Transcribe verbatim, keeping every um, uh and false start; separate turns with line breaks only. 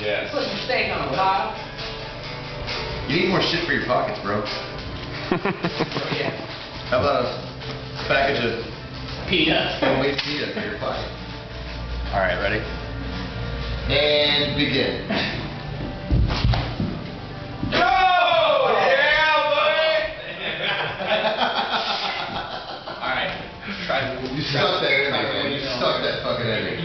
Yes.
Put your steak on the bottom.
You need more shit for your pockets, bro.
Yeah.
How about a package of
Peanuts.
homemade peanuts for your pocket?
Alright, ready?
And begin.
Go! Yeah, buddy!
Alright. Try to
You stuck that ending, man. You stuck that fucking ending.